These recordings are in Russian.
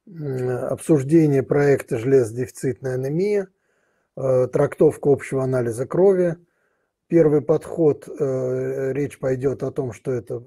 обсуждение проекта «Железодефицитная анемия», трактовка общего анализа крови. Первый подход, речь пойдет о том, что это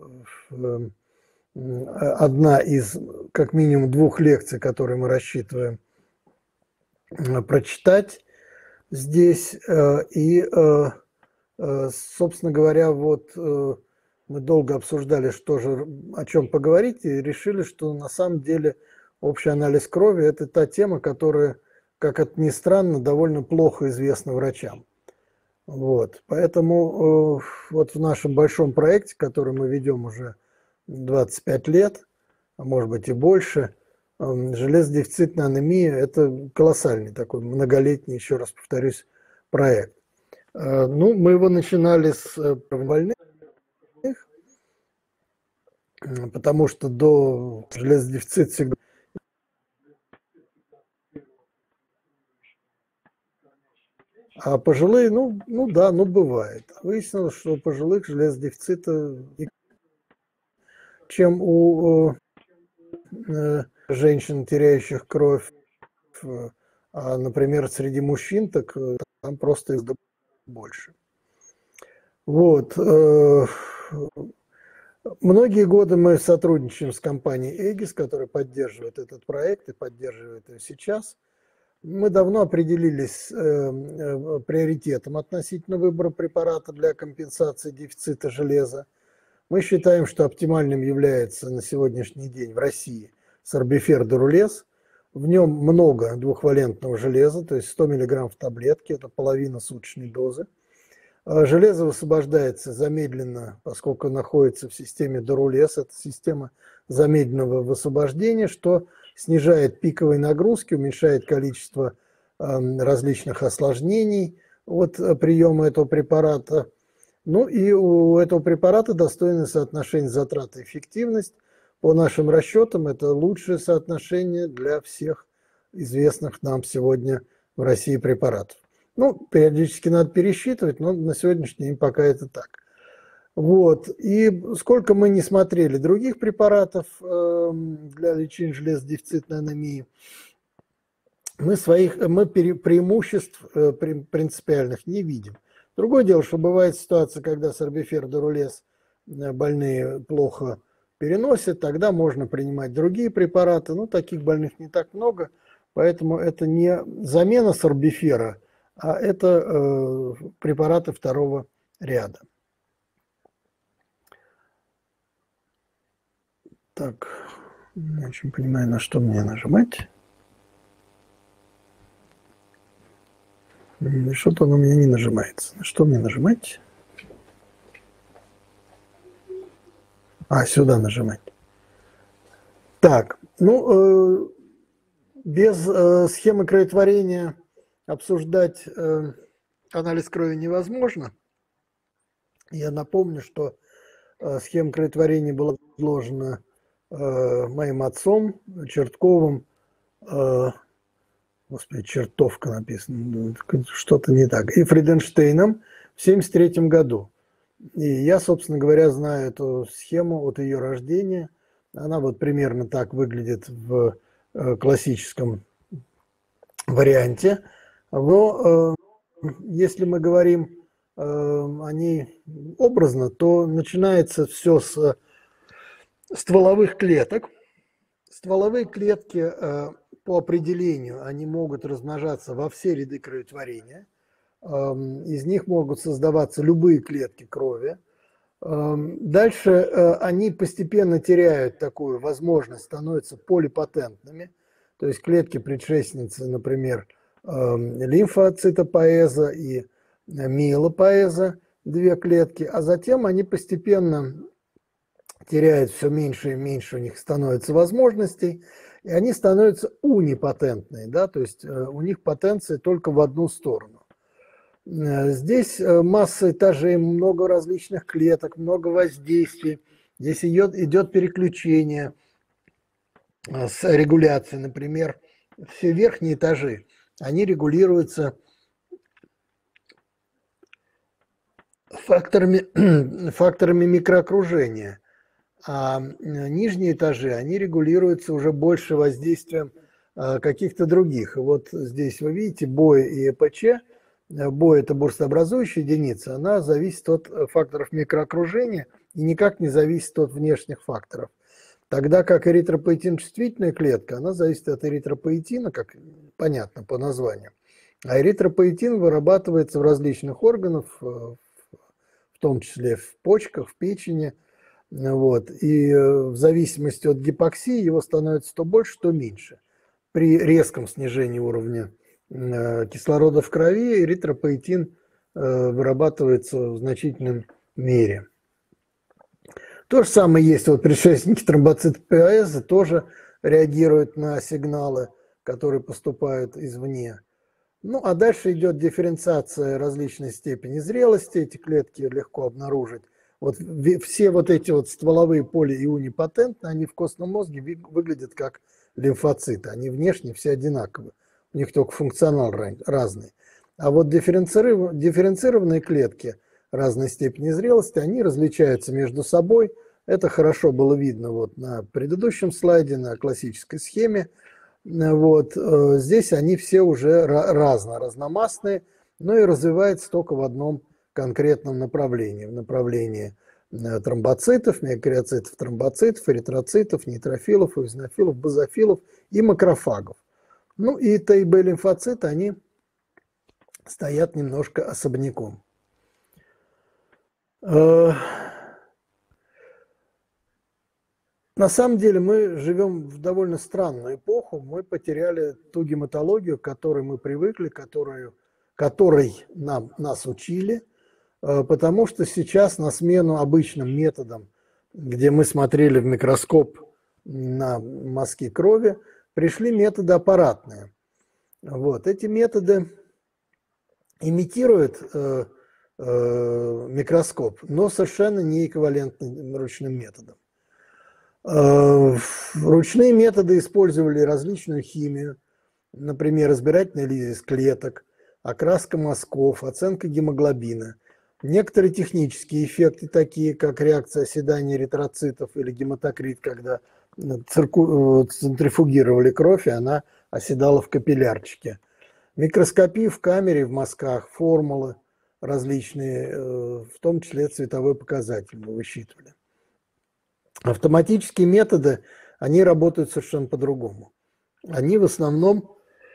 одна из как минимум 2 лекций, которые мы рассчитываем прочитать здесь. И, собственно говоря, вот мы долго обсуждали, о чем поговорить, и решили, что на самом деле общий анализ крови – это та тема, которая, как это ни странно, довольно плохо известна врачам. Вот. Поэтому вот в нашем большом проекте, который мы ведем уже 25 лет, а может быть и больше, железодефицитная анемия – это колоссальный такой многолетний, еще раз повторюсь, проект. Ну, мы его начинали с больных, потому что до железодефицита всегда... А пожилые, ну да, бывает. Выяснилось, что у пожилых железодефицита, чем у женщин, теряющих кровь, а, например, среди мужчин, так там просто их больше. Вот. Многие годы мы сотрудничаем с компанией Aegis, которая поддерживает этот проект и поддерживает его сейчас. Мы давно определились приоритетом относительно выбора препарата для компенсации дефицита железа. Мы считаем, что оптимальным является на сегодняшний день в России сорбифер дурулез. В нем много двухвалентного железа, то есть 100 мг в таблетке, это половина суточной дозы. Железо высвобождается замедленно, поскольку находится в системе дурулез. Это система замедленного высвобождения, что снижает пиковые нагрузки, уменьшает количество различных осложнений от приема этого препарата. Ну и у этого препарата достойное соотношение затрат и эффективность. По нашим расчетам, это лучшее соотношение для всех известных нам сегодня в России препаратов. Ну, периодически надо пересчитывать, но на сегодняшний день пока это так. Вот. И сколько мы не смотрели других препаратов для лечения железодефицитной анемии, мы преимуществ принципиальных не видим. Другое дело, что бывает ситуация, когда сорбифер дурулез больные плохо переносят, тогда можно принимать другие препараты, но таких больных не так много, поэтому это не замена сорбифера, а это препараты второго ряда. Так, не очень понимаю, на что мне нажимать. Что-то оно у меня не нажимается. На что мне нажимать? А, сюда нажимать. Так, ну, без схемы кроветворения обсуждать анализ крови невозможно. Я напомню, что схема кроветворения была предложена моим отцом Чертковым, господи, чертовка написано, что-то не так, и Фриденштейном в 1973 году. И я, собственно говоря, знаю эту схему от ее рождения. Она вот примерно так выглядит в классическом варианте. Но если мы говорим о ней образно, то начинается все с стволовых клеток. Стволовые клетки по определению, они могут размножаться во все ряды кроветворения. Из них могут создаваться любые клетки крови. Дальше они постепенно теряют такую возможность, становятся полипатентными. То есть клетки-предшественницы, например, лимфоцитопоэза и миелопоэза, 2 клетки, а затем они постепенно теряют все меньше и меньше, у них становится возможностей, и они становятся унипатентные, да, то есть у них потенция только в одну сторону. Здесь масса этажей, много различных клеток, много воздействий, здесь идет переключение с регуляцией, например, все верхние этажи, они регулируются факторами микроокружения. А нижние этажи, они регулируются уже больше воздействием каких-то других. И вот здесь вы видите БОИ и ЭПЧ. БОИ – это бурстообразующая единица, она зависит от факторов микроокружения и никак не зависит от внешних факторов. Тогда как эритропоэтин чувствительная клетка, она зависит от эритропоэтина, как понятно по названию. А эритропоэтин вырабатывается в различных органах, в том числе в почках, в печени. Вот. И в зависимости от гипоксии его становится то больше, то меньше. При резком снижении уровня кислорода в крови эритропоэтин вырабатывается в значительной мере. То же самое есть, вот предшественники тромбоцитопиаза тоже реагируют на сигналы, которые поступают извне. Ну, а дальше идет дифференциация различной степени зрелости, эти клетки легко обнаружить. Вот все вот эти вот стволовые полиунипотентные, они в костном мозге выглядят как лимфоциты, они внешне все одинаковые, у них только функционал разный. А вот дифференцированные клетки разной степени зрелости, они различаются между собой. Это хорошо было видно вот на предыдущем слайде, на классической схеме. Вот. Здесь они все уже разномастные, но и развиваются только в одном конкретном направлении. В направлении тромбоцитов, миокариоцитов, тромбоцитов, эритроцитов, нейтрофилов, эозинофилов, базофилов и макрофагов. Ну и Т и Б лимфоциты, они стоят немножко особняком. На самом деле мы живем в довольно странную эпоху. Мы потеряли ту гематологию, к которой мы привыкли, которой нас учили, потому что сейчас на смену обычным методам, где мы смотрели в микроскоп на мазки крови, пришли методы аппаратные. Вот. Эти методы имитируют микроскоп, но совершенно не эквивалентны ручным методам. Ручные методы использовали различную химию, например, избирательный лизис клеток, окраска мазков, оценка гемоглобина. Некоторые технические эффекты, такие как реакция оседания эритроцитов или гематокрит, когда центрифугировали кровь, и она оседала в капиллярчике. Микроскопии в камере, в мазках, формулы различные, в том числе цветовой показатель мы высчитывали. Автоматические методы, они работают совершенно по-другому. Они в основном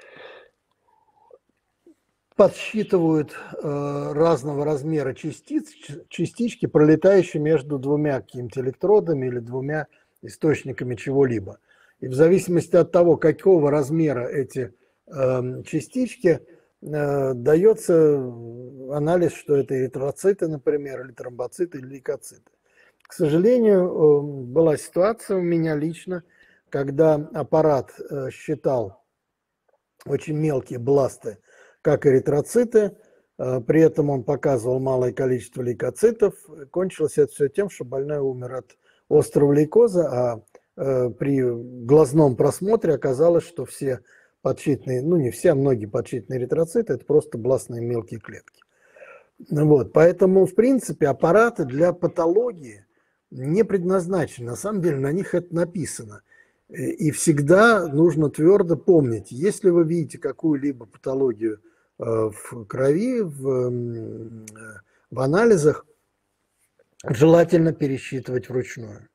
подсчитывают разного размера частички, пролетающие между двумя какими-то электродами или двумя источниками чего-либо. И в зависимости от того, какого размера эти частички, дается анализ, что это эритроциты, например, или тромбоциты, или лейкоциты. К сожалению, была ситуация у меня лично, когда аппарат считал очень мелкие бласты, как эритроциты, при этом он показывал малое количество лейкоцитов. Кончилось это все тем, что больной умер от острого лейкоза, а при глазном просмотре оказалось, что все подсчитанные, ну не все, а многие подсчитанные эритроциты – это просто бластные мелкие клетки. Вот, поэтому, в принципе, аппараты для патологии не предназначены. На самом деле на них это написано. И всегда нужно твердо помнить, если вы видите какую-либо патологию в крови, в анализах, желательно пересчитывать вручную.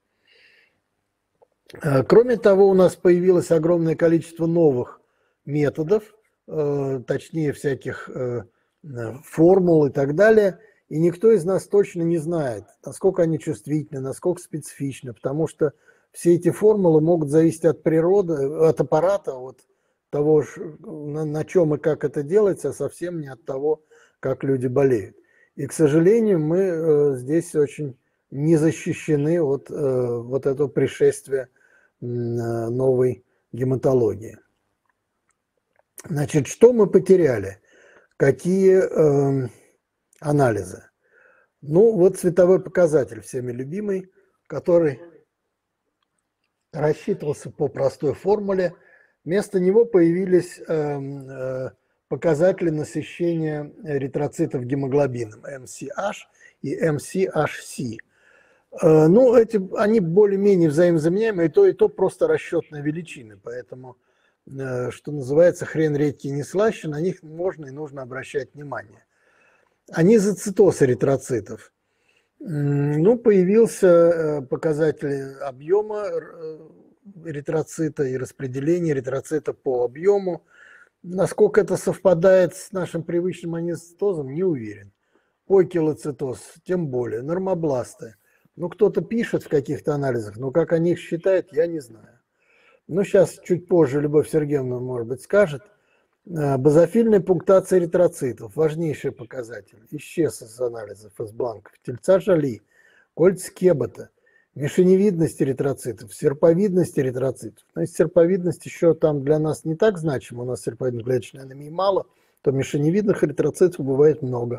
Кроме того, у нас появилось огромное количество новых методов, точнее всяких формул и так далее, и никто из нас точно не знает, насколько они чувствительны, насколько специфичны, потому что все эти формулы могут зависеть от природы, от аппарата, от того, на чем и как это делается, а совсем не от того, как люди болеют. И, к сожалению, мы здесь очень не защищены от вот этого пришествия новой гематологии. Значит, что мы потеряли? Какие анализы? Ну, вот цветовой показатель, всеми любимый, который рассчитывался по простой формуле. Вместо него появились показатели насыщения эритроцитов гемоглобином, MCH и MCHC. Ну, они более-менее взаимозаменяемы, и то просто расчетные величины, поэтому, что называется, хрен редкий не слаще, на них можно и нужно обращать внимание. Анизоцитоз эритроцитов. Ну, появился показатель объема эритроцита и распределение эритроцита по объему. Насколько это совпадает с нашим привычным анизоцитозом, не уверен. Покилоцитоз, тем более, нормобласты. Ну, кто-то пишет в каких-то анализах, но как они их считают, я не знаю. Ну, сейчас чуть позже Любовь Сергеевна, может быть, скажет. Базофильная пунктация эритроцитов, важнейший показатель, исчез из анализов, из бланков. Тельца Жали, кольца Кебота, мишеневидность эритроцитов, серповидность эритроцитов. Но если серповидность еще там для нас не так значима, у нас серповидно-клеточной анемии мало, то мишеневидных эритроцитов бывает много.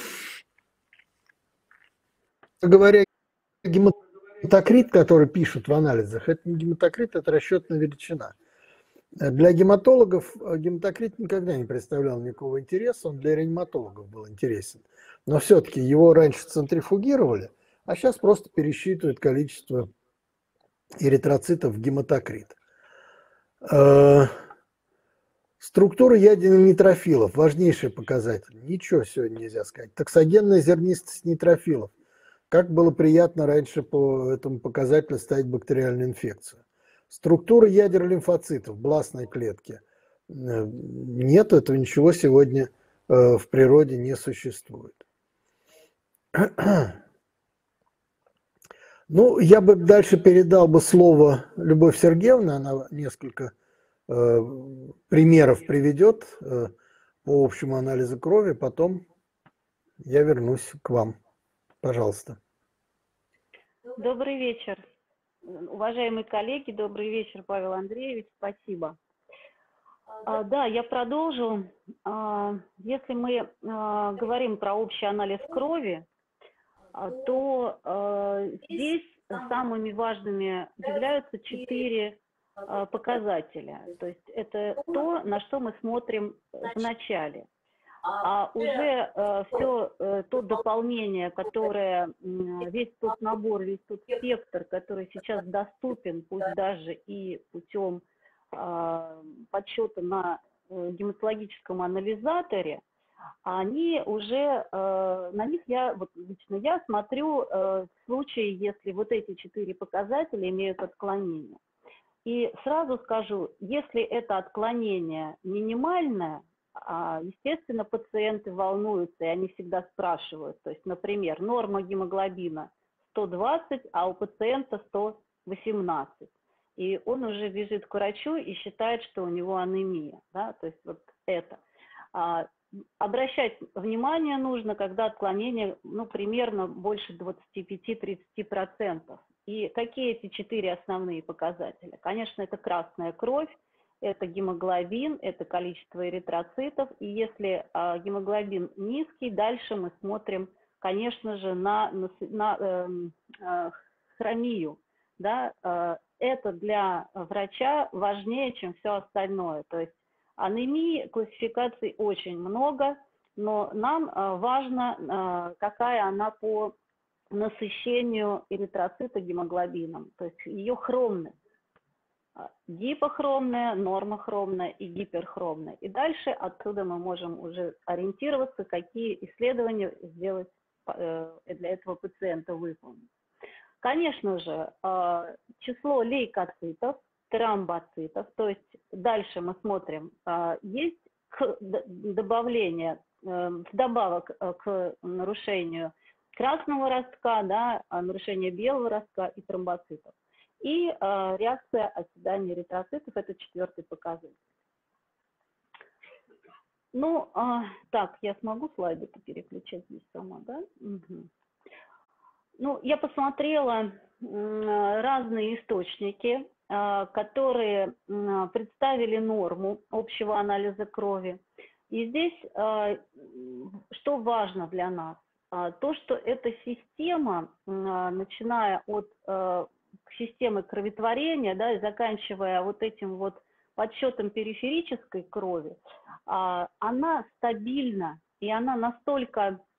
Говоря, гематокрит, который пишут в анализах, это не гематокрит, это расчетная величина. Для гематологов гематокрит никогда не представлял никакого интереса, он для реаниматологов был интересен. Но все-таки его раньше центрифугировали, а сейчас просто пересчитывают количество эритроцитов в гематокрит. Структура ядерных нейтрофилов – важнейший показатель. Ничего сегодня нельзя сказать. Токсогенная зернистость нейтрофилов. Как было приятно раньше по этому показателю ставить бактериальную инфекцию. Структура ядер лимфоцитов, бластной клетки. Нет, этого ничего сегодня в природе не существует. Ну, я бы дальше передал бы слово Любовь Сергеевне, она несколько примеров приведет по общему анализу крови, потом я вернусь к вам. Пожалуйста. Добрый вечер, уважаемые коллеги, добрый вечер, Павел Андреевич, спасибо. Да, я продолжу. Если мы говорим про общий анализ крови, то здесь самыми важными являются 4 показателя. То есть это то, на что мы смотрим в начале. А уже все то дополнение, которое, весь тот набор, весь тот спектр, который сейчас доступен, пусть даже и путем подсчета на гематологическом анализаторе, они уже, на них лично я смотрю в случае, если вот эти 4 показателя имеют отклонение. И сразу скажу, если это отклонение минимальное, естественно, пациенты волнуются, и они всегда спрашивают. То есть, например, норма гемоглобина 120, а у пациента 118. И он уже бежит к врачу и считает, что у него анемия. Да? То есть вот это. Обращать внимание нужно, когда отклонение примерно больше 25-30%. И какие эти 4 основные показателя? Конечно, это красная кровь, это гемоглобин, это количество эритроцитов. И если гемоглобин низкий, дальше мы смотрим, конечно же, на хромию. Да? Это для врача важнее, чем все остальное. То есть анемии, классификаций очень много, но нам важно, какая она по насыщению эритроцита гемоглобином. То есть ее хромность. Гипохромная, нормохромная и гиперхромная. И дальше отсюда мы можем уже ориентироваться, какие исследования сделать для этого пациента выполнить. Конечно же, число лейкоцитов, тромбоцитов, то есть дальше мы смотрим, есть добавление, вдобавок к нарушению красного ростка, да, нарушение белого ростка и тромбоцитов. И реакция оседания эритроцитов – это 4-й показатель. Ну, так, я смогу слайды переключать здесь сама, да? Угу. Ну, я посмотрела разные источники, которые представили норму общего анализа крови. И здесь что важно для нас? То, что эта система, начиная от системы кроветворения, да, и заканчивая вот этим вот подсчетом периферической крови, она стабильна, и она настолько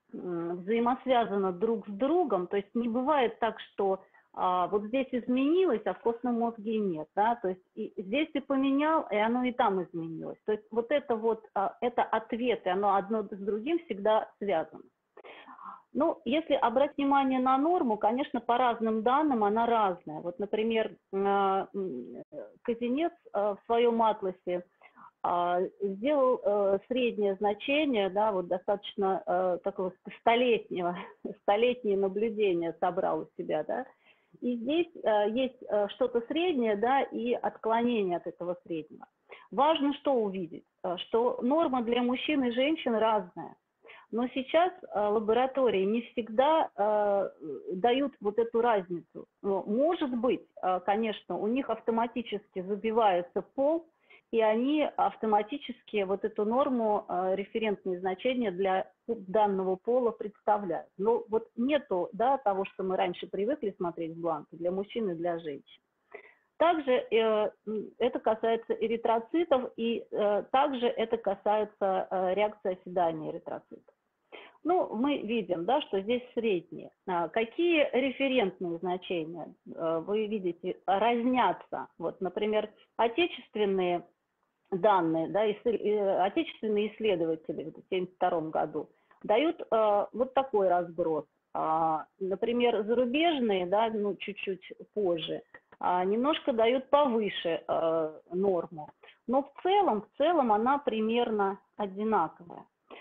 взаимосвязано друг с другом, то есть не бывает так, что вот здесь изменилось, а в костном мозге нет, да, то есть и здесь ты поменял, и оно и там изменилось. То есть вот это ответы, оно одно с другим всегда связано. Ну, если обратить внимание на норму, конечно, по разным данным она разная. Вот, например, Казинец в своем атласе сделал среднее значение, да, вот достаточно такого столетнее наблюдение собрал у себя, да, и здесь есть что-то среднее, да, и отклонение от этого среднего. Важно что увидеть, что норма для мужчин и женщин разная. Но сейчас лаборатории не всегда дают вот эту разницу. Может быть, конечно, у них автоматически забивается пол, и они автоматически вот эту норму, референтные значения для данного пола представляют. Но вот нету, да, того, что мы раньше привыкли смотреть в бланке для мужчин и для женщин. Также это касается эритроцитов, и также это касается реакции оседания эритроцитов. Ну, мы видим, да, что здесь средние. Какие референтные значения, вы видите, разнятся? Вот, например, отечественные данные, да, отечественные исследователи в 1972 году дают вот такой разброс. Например, зарубежные, да, ну, чуть-чуть позже, немножко дают повыше норму. Но в целом она примерно одинаковая.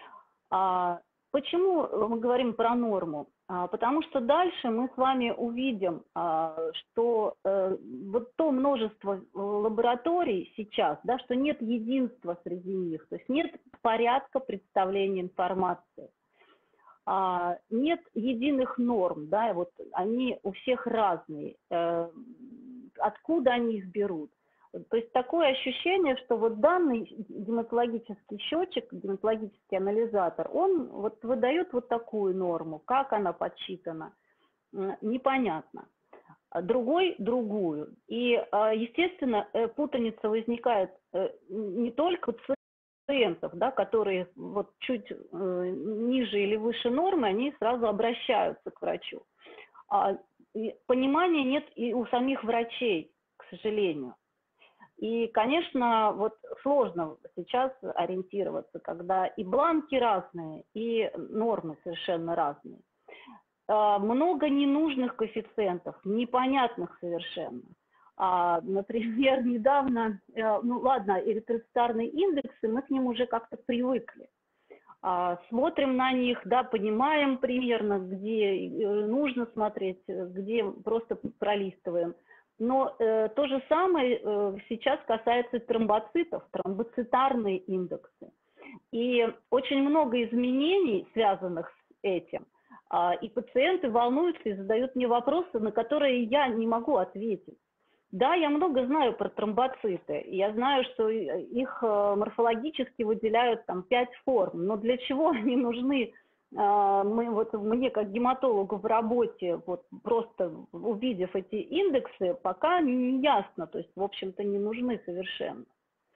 Почему мы говорим про норму? Потому что дальше мы с вами увидим, что вот то множество лабораторий сейчас, да, что нет единства среди них, то есть нет порядка представления информации, нет единых норм, да, вот они у всех разные, откуда они их берут. То есть такое ощущение, что вот данный гематологический счетчик, гематологический анализатор, он вот выдает вот такую норму, как она подсчитана, непонятно. Другой – другую. И, естественно, путаница возникает не только у пациентов, да, которые вот чуть ниже или выше нормы, они сразу обращаются к врачу. Понимания нет и у самих врачей, к сожалению. И, конечно, вот сложно сейчас ориентироваться, когда и бланки разные, и нормы совершенно разные. Много ненужных коэффициентов, непонятных совершенно. Например, недавно, ну ладно, эритроцитарные индексы, мы к ним уже как-то привыкли. Смотрим на них, да, понимаем примерно, где нужно смотреть, где просто пролистываем. Но то же самое сейчас касается тромбоцитов, тромбоцитарные индексы. И очень много изменений, связанных с этим. И пациенты волнуются и задают мне вопросы, на которые я не могу ответить. Да, я много знаю про тромбоциты. Я знаю, что их морфологически выделяют там 5 форм. Но для чего они нужны? Мне как гематологу в работе, вот просто увидев эти индексы, пока не ясно, то есть, в общем-то, не нужны совершенно.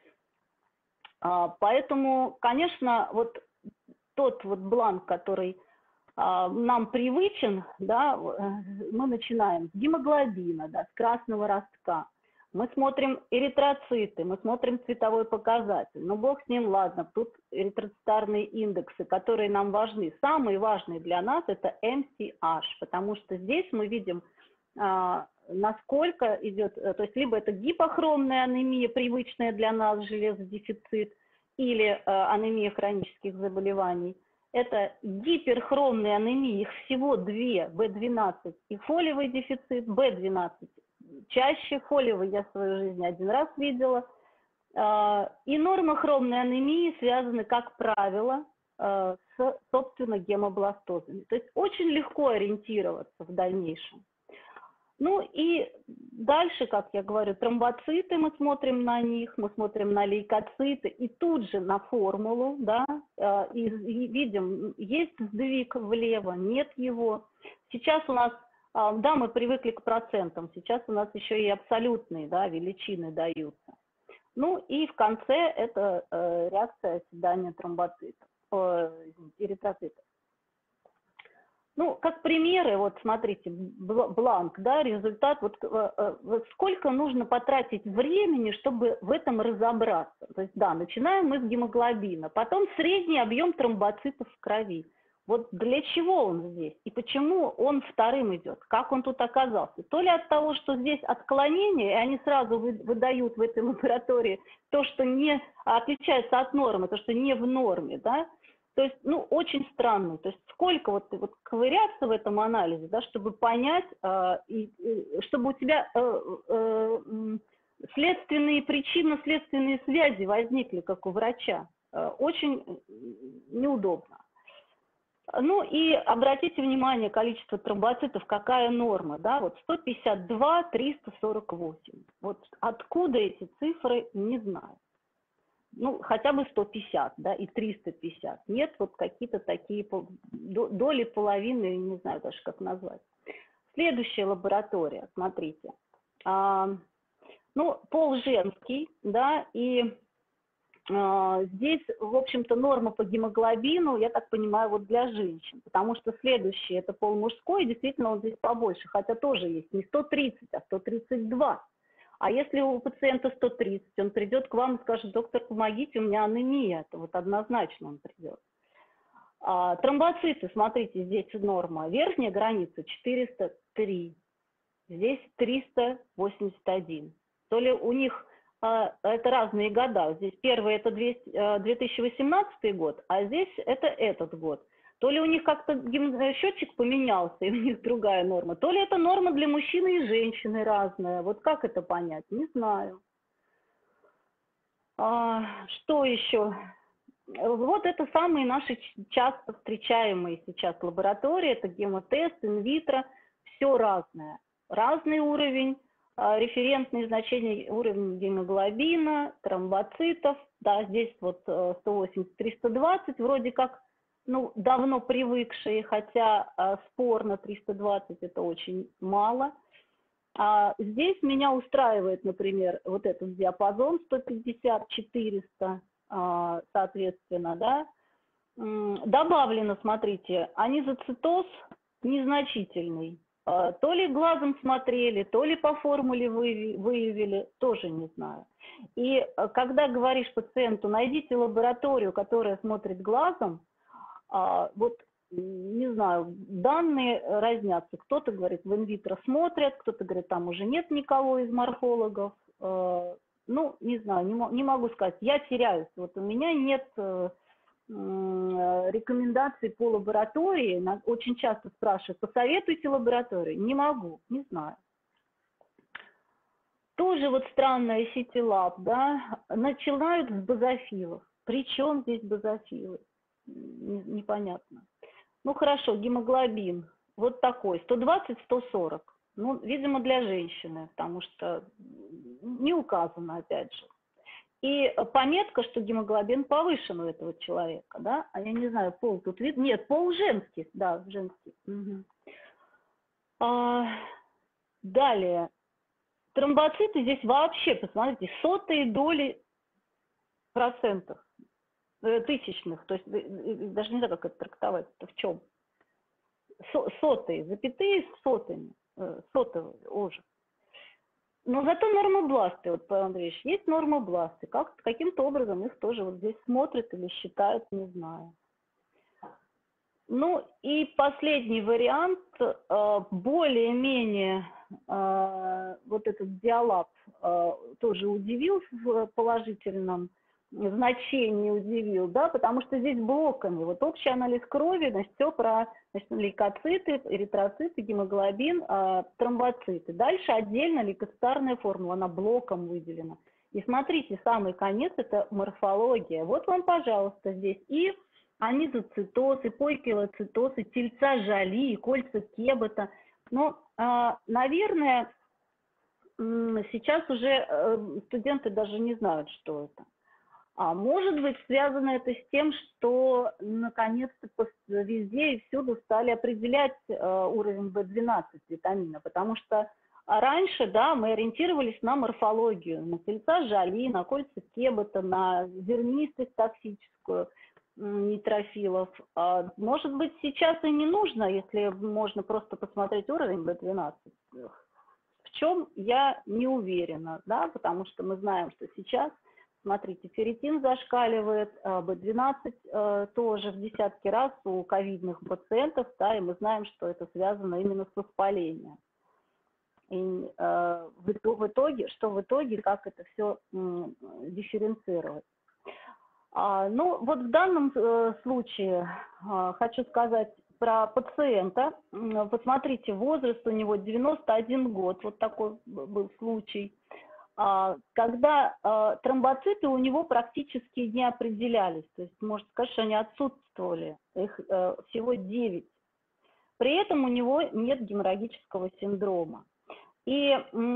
Поэтому, конечно, вот тот вот бланк, который нам привычен, да, мы начинаем с гемоглобина, да, с красного ростка. Мы смотрим эритроциты, мы смотрим цветовой показатель. Но бог с ним, ладно, тут эритроцитарные индексы, которые нам важны. Самые важные для нас – это MCH, потому что здесь мы видим, насколько идет, то есть либо это гипохромная анемия, привычная для нас, железодефицит, или анемия хронических заболеваний. Это гиперхромные анемии, их всего 2, B12 и фолиевый дефицит, B12. Чаще фолиевый я в свою жизнь один раз видела. И нормохромные анемии связаны, как правило, с, собственно, гемобластозами. То есть очень легко ориентироваться в дальнейшем. Ну и дальше, как я говорю, тромбоциты, мы смотрим на них, мы смотрим на лейкоциты и тут же на формулу, да, и видим, есть сдвиг влево, нет его. Сейчас у нас, да, мы привыкли к процентам, сейчас у нас еще и абсолютные, да, величины даются. Ну и в конце это реакция оседания тромбоцитов, эритроцитов. Ну, как примеры, вот смотрите, бланк, да, результат, вот сколько нужно потратить времени, чтобы в этом разобраться. То есть, да, начинаем мы с гемоглобина, потом средний объем тромбоцитов в крови. Вот для чего он здесь и почему он вторым идет, как он тут оказался? То ли от того, что здесь отклонение, и они сразу выдают в этой лаборатории то, что не отличается от нормы, то, что не в норме, да? То есть, ну, очень странно. То есть сколько вот ковыряться в этом анализе, да, чтобы понять, чтобы у тебя следственные причинно-следственные связи возникли, как у врача. Очень неудобно. Ну и обратите внимание, количество тромбоцитов, какая норма, да, вот 152, 348. Вот откуда эти цифры, не знаю. Ну, хотя бы 150, да, и 350. Нет, вот какие-то такие доли, половины, не знаю даже, как назвать. Следующая лаборатория, смотрите. Ну, пол женский, да, и здесь, в общем-то, норма по гемоглобину, я так понимаю, вот для женщин, потому что следующий это пол мужской, и действительно он здесь побольше, хотя тоже есть не 130, а 132. А если у пациента 130, он придет к вам и скажет: доктор, помогите, у меня анемия, это вот однозначно он придет. Тромбоциты, смотрите, здесь норма, верхняя граница 403, здесь 381. То ли у них это разные года. Здесь первый это 2018 год, а здесь это этот год. То ли у них как-то счетчик поменялся, и у них другая норма, то ли это норма для мужчины и женщины разная. Вот как это понять? Не знаю. Что еще? Вот это самые наши часто встречаемые сейчас лаборатории. Это гемотест, инвитро. Все разное. Разный уровень. Референтные значения уровня гемоглобина, тромбоцитов, да, здесь вот 180-320, вроде как, ну, давно привыкшие, хотя спорно 320 это очень мало. Здесь меня устраивает, например, вот этот диапазон 150-400, соответственно, да. Добавлено, смотрите, анизоцитоз незначительный. То ли глазом смотрели, то ли по формуле выявили, тоже не знаю. И когда говоришь пациенту: найдите лабораторию, которая смотрит глазом, вот, не знаю, данные разнятся. Кто-то говорит, в инвитро смотрят, кто-то говорит, там уже нет никого из морфологов. Ну, не знаю, не могу сказать. Я теряюсь. Вот у меня нет рекомендаций по лаборатории. Очень часто спрашивают: посоветуйте лабораторию. Не могу, не знаю. Тоже вот странная CT-Lab, да, начинают с базофилов. Причем здесь базофилы? Непонятно. Ну хорошо, гемоглобин вот такой, 120-140. Ну, видимо, для женщины, потому что не указано, опять же. И пометка, что гемоглобин повышен у этого человека, да, а я не знаю, пол тут видно, нет, пол женский, да, женский. Угу. Далее, тромбоциты здесь вообще, посмотрите, сотые доли процентов, тысячных, то есть даже не знаю, как это трактовать, это в чем? Сотые, запятые с сотыми, сотовые, ужас. Но зато нормобласты, вот, Павел Андреевич, есть нормобласты. Каким-то образом их тоже вот здесь смотрят или считают, не знаю. Ну и последний вариант, более-менее вот этот диалаб тоже удивил в положительном значении, удивил, да, потому что здесь блоками. Вот общий анализ крови, значит, все про, значит, лейкоциты, эритроциты, гемоглобин, тромбоциты. Дальше отдельно лейкоцитарная формула, она блоком выделена. И смотрите, самый конец – это морфология. Вот вам, пожалуйста, здесь и анизоцитоз, и пойкилоцитоз, и тельца Жоли, и кольца Кебета. Но, наверное, сейчас уже студенты даже не знают, что это. А может быть, связано это с тем, что наконец-то везде и всюду стали определять уровень В12 витамина, потому что раньше, да, мы ориентировались на морфологию, на тельца Жоли, на кольца Кебета, на зернистость токсическую. нейтрофилов. Может быть, сейчас и не нужно, если можно просто посмотреть уровень B12. В чем я не уверена, да, потому что мы знаем, что сейчас, смотрите, ферритин зашкаливает, B12 тоже в десятки раз у ковидных пациентов, да, и мы знаем, что это связано именно с воспалением. И в итоге, как это все дифференцировать. Ну, вот в данном случае хочу сказать про пациента. Вот смотрите, возраст у него 91 год, вот такой был случай, когда тромбоциты у него практически не определялись, то есть можно сказать, что они отсутствовали, их всего 9. При этом у него нет геморрагического синдрома. И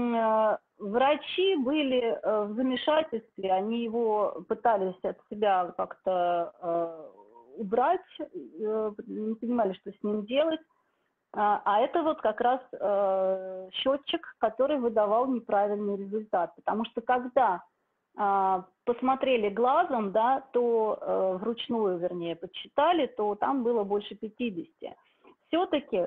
врачи были в замешательстве, они его пытались от себя как-то убрать, не понимали, что с ним делать. А это вот как раз счетчик, который выдавал неправильный результат. Потому что когда посмотрели глазом, да, то вручную, вернее, подсчитали, то там было больше 50. Все-таки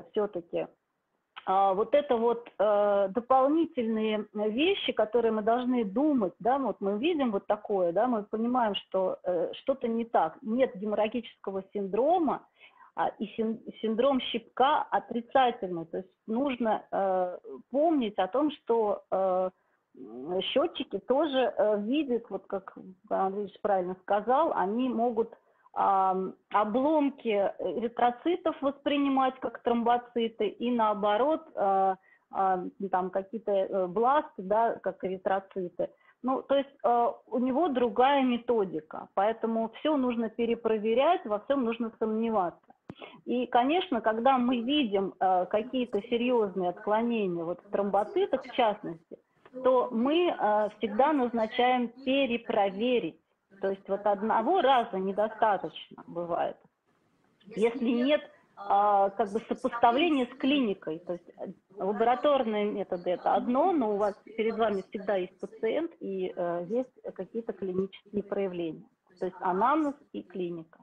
вот это вот дополнительные вещи, которые мы должны думать, да, вот мы видим вот такое, да, мы понимаем, что что-то не так, нет геморрагического синдрома, и синдром Щипка отрицательный, то есть нужно помнить о том, что счетчики тоже видят, вот как Андрей правильно сказал, они могут обломки эритроцитов воспринимать как тромбоциты и наоборот там какие-то бласты, да, как эритроциты. Ну, то есть у него другая методика, поэтому все нужно перепроверять, во всем нужно сомневаться. И, конечно, когда мы видим какие-то серьезные отклонения вот в тромбоцитах, в частности, то мы всегда назначаем перепроверить. То есть вот одного раза недостаточно бывает. Если нет как бы сопоставления с клиникой, то есть лабораторные методы это одно, но у вас перед вами всегда есть пациент и есть какие-то клинические проявления. То есть анамнез и клиника.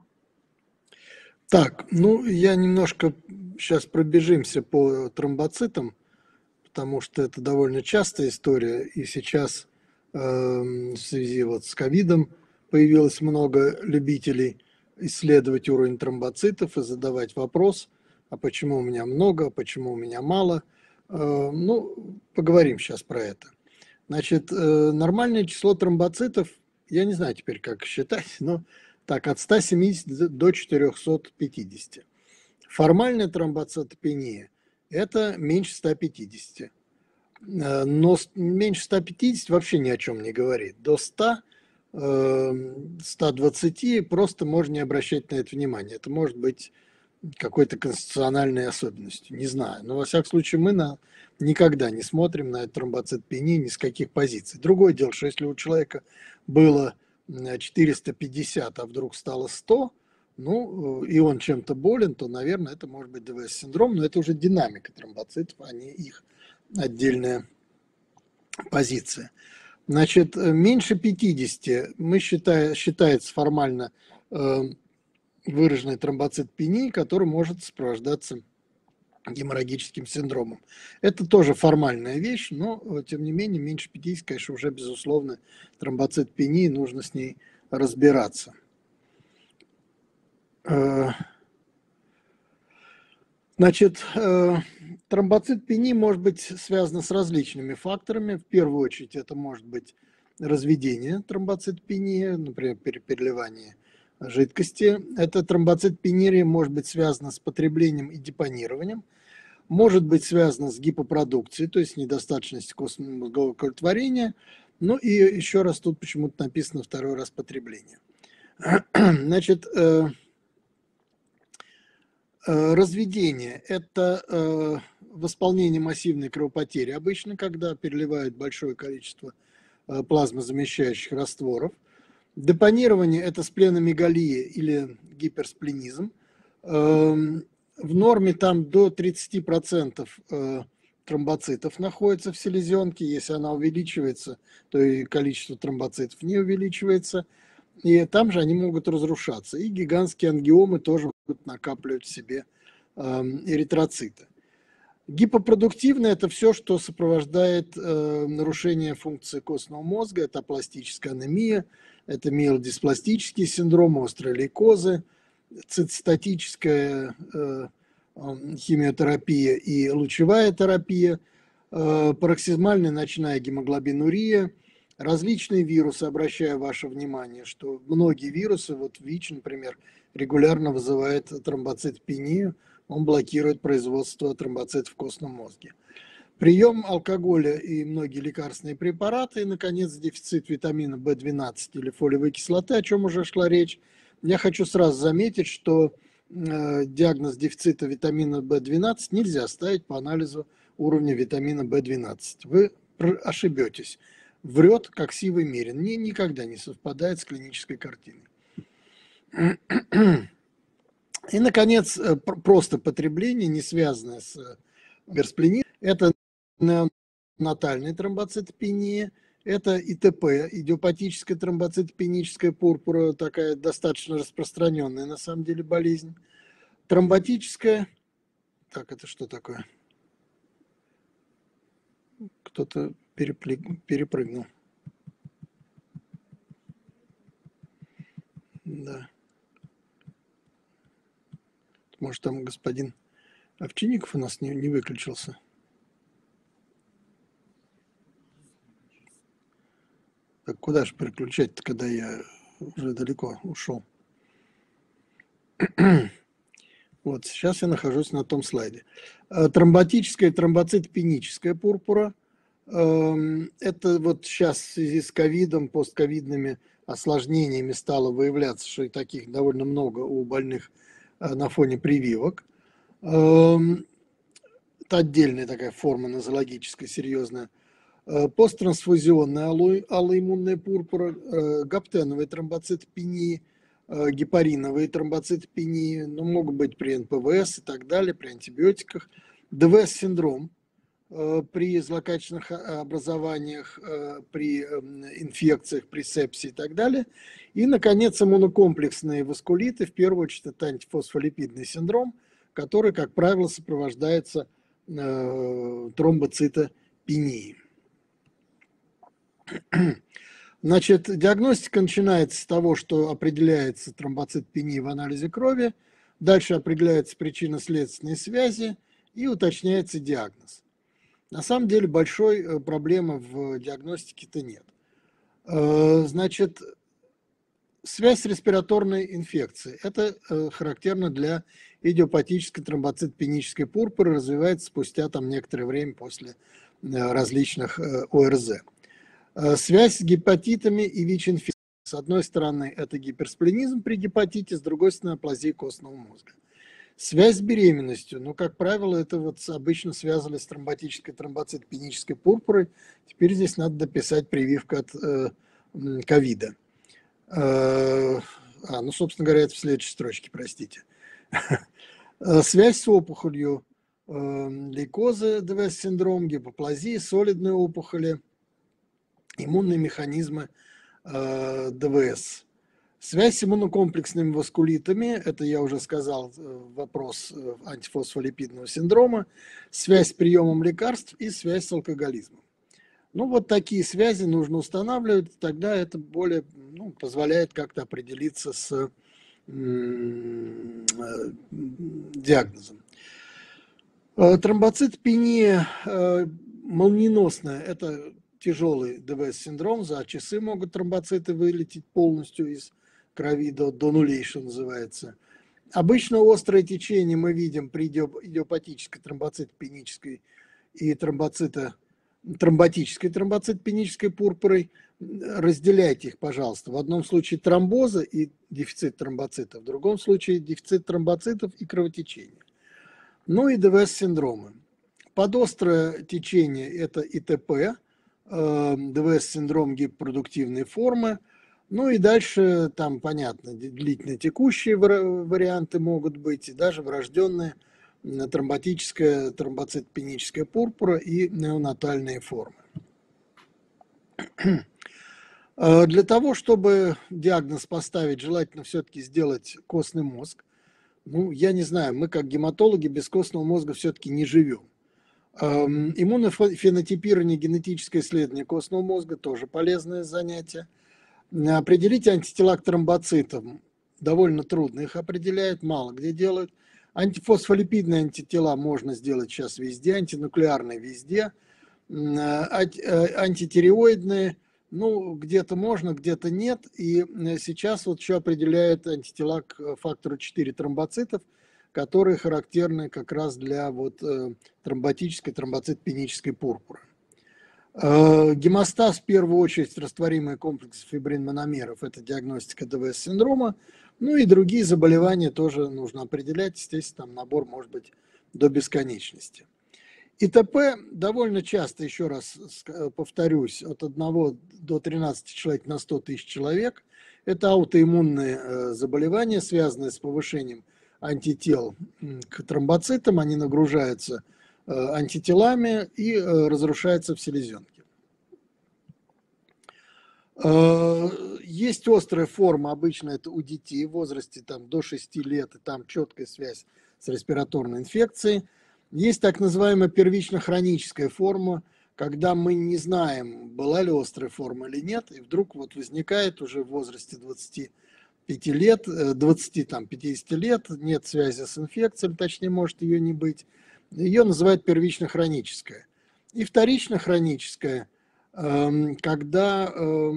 Так, ну я немножко сейчас пробежимся по тромбоцитам, потому что это довольно частая история, и сейчас в связи вот с ковидом появилось много любителей исследовать уровень тромбоцитов и задавать вопрос, а почему у меня много, а почему у меня мало. Ну, поговорим сейчас про это. Значит, нормальное число тромбоцитов, я не знаю теперь, как считать, но так, от 170 до 450. Формальная тромбоцитопения – это меньше 150. Но меньше 150 вообще ни о чем не говорит. До 100 120 просто можно не обращать на это внимание. Это может быть какой-то конституциональной особенностью, не знаю. Но во всяком случае мы никогда не смотрим на тромбоцитопению ни с каких позиций. Другое дело, что если у человека было 450, а вдруг стало 100, ну, и он чем-то болен, то, наверное, это может быть ДВС-синдром, но это уже динамика тромбоцитов, а не их отдельная позиция. Значит, меньше 50 считается формально выраженной тромбоцитопенией, которая может сопровождаться геморрагическим синдромом. Это тоже формальная вещь, но, тем не менее, меньше 50, конечно, уже, безусловно, тромбоцитопения, нужно с ней разбираться. Значит, тромбоцитопения может быть связана с различными факторами. В первую очередь это может быть разведение тромбоцитопении, например, переливание жидкости. Эта тромбоцитопения может быть связана с потреблением и депонированием, может быть связана с гипопродукцией, то есть недостаточностью костного мозгового кровотворения. Ну и еще раз тут почему-то написано второй раз потребление. Значит, разведение – это восполнение массивной кровопотери, обычно, когда переливают большое количество плазмозамещающих растворов. Депонирование – это спленомегалия или гиперспленизм. В норме там до 30% тромбоцитов находится в селезенке. Если она увеличивается, то и количество тромбоцитов не увеличивается. и там же они могут разрушаться. И гигантские ангиомы тоже могут накапливать в себе эритроциты. Гипопродуктивное – это все, что сопровождает нарушение функции костного мозга. Это апластическая анемия, это миелодиспластический синдром, острые лейкозы, цитостатическая химиотерапия и лучевая терапия, пароксизмальная ночная гемоглобинурия, различные вирусы. Обращаю ваше внимание, что многие вирусы, вот ВИЧ, например, регулярно вызывает тромбоцитопению, он блокирует производство тромбоцитов в костном мозге. Прием алкоголя и многие лекарственные препараты, и, наконец, дефицит витамина В12 или фолиевой кислоты, о чем уже шла речь. Я хочу сразу заметить, что диагноз дефицита витамина В12 нельзя ставить по анализу уровня витамина В12. Вы ошибетесь. Врет, как сивый мерин. Никогда не совпадает с клинической картиной. И, наконец, просто потребление, не связанное с гиперспленином, это неонатальная тромбоцитопения, это ИТП, идиопатическая тромбоцитопеническая пурпура, такая достаточно распространенная на самом деле болезнь. Тромботическая, так, это что такое? Кто-то перепрыгнул. Да. Может, там господин Овчинников у нас не выключился. Так куда же переключать-то, когда я уже далеко ушел? Вот, сейчас я нахожусь на том слайде. Тромботическая и тромбоцитопеническая пурпура. Это вот сейчас в связи с ковидом, постковидными осложнениями стало выявляться, что и таких довольно много у больных на фоне прививок. Это отдельная такая форма нозологическая, серьезная. Посттрансфузионная аллоиммунная пурпура, гаптеновые тромбоцитопении, гепариновые тромбоцитопении, ну, могут быть при НПВС и так далее, при антибиотиках. ДВС-синдром при злокачественных образованиях, при инфекциях, при сепсии и так далее. И, наконец, иммунокомплексные васкулиты, в первую очередь, это антифосфолипидный синдром, который, как правило, сопровождается тромбоцитопенией. Значит, диагностика начинается с того, что определяется тромбоцитопения в анализе крови, дальше определяется причинно-следственные связи и уточняется диагноз. На самом деле большой проблемы в диагностике-то нет. Значит, связь с респираторной инфекцией. Это характерно для идиопатической тромбоцитопенической пурпуры, развивается спустя там некоторое время после различных ОРЗ. Связь с гепатитами и ВИЧ-инфекцией. С одной стороны, это гиперспленизм при гепатите, с другой стороны, аплазия костного мозга. Связь с беременностью. Ну, как правило, это вот обычно связывали с тромботической тромбоцитопенической пурпурой. Теперь здесь надо дописать прививку от ковида. Ну, собственно говоря, это в следующей строчке, простите. Связь с опухолью. Лейкозы, ДВС-синдром, гипоплазия, солидные опухоли, иммунные механизмы ДВС. Связь с иммунокомплексными васкулитами, это я уже сказал, вопрос антифосфолипидного синдрома, связь с приемом лекарств и связь с алкоголизмом. Ну, вот такие связи нужно устанавливать, тогда это более позволяет как-то определиться с диагнозом. Тромбоцитопения молниеносная, это тяжелый ДВС-синдром, за часы могут тромбоциты вылететь полностью из крови до нулей, что называется. Обычно острое течение мы видим при идиопатической тромбоцитопенической и тромботической тромбоцитопенической пурпурой. Разделяйте их, пожалуйста. В одном случае тромбоза и дефицит тромбоцитов, в другом случае дефицит тромбоцитов и кровотечение. Ну и ДВС-синдромы. Подострое течение – это ИТП, ДВС-синдром гиперпродуктивной формы. Ну и дальше там, понятно, длительно текущие варианты могут быть, и даже врожденные тромботическая, тромбоцитопеническая пурпура и неонатальные формы. Для того, чтобы диагноз поставить, желательно все-таки сделать костный мозг. Ну, я не знаю, мы как гематологи без костного мозга все-таки не живем. Иммунофенотипирование, генетическое исследование костного мозга тоже полезное занятие. Определить антитела к тромбоцитам довольно трудно, их определяют, мало где делают. Антифосфолипидные антитела можно сделать сейчас везде, антинуклеарные везде, антитиреоидные, ну, где-то можно, где-то нет. И сейчас вот еще определяют антитела к фактору 4 тромбоцитов, которые характерны как раз для вот тромботической, тромбоцитопенической пурпуры. Гемостаз, в первую очередь, растворимый комплекс фибрин-мономеров, это диагностика ДВС-синдрома. Ну и другие заболевания тоже нужно определять. Естественно, там набор может быть до бесконечности. ИТП довольно часто, еще раз повторюсь, от 1 до 13 человек на 100 тысяч человек. Это аутоиммунные заболевания, связанные с повышением антител к тромбоцитам. Они нагружаются антителами и разрушаются в селезенке. Есть острая форма, обычно это у детей в возрасте там, до 6 лет, и там четкая связь с респираторной инфекцией. Есть так называемая первично-хроническая форма, когда мы не знаем, была ли острая форма или нет, и вдруг вот возникает уже в возрасте 25 лет, 20-50 лет, нет связи с инфекцией, точнее может ее не быть. Ее называют первично-хроническая. И вторично-хроническая, когда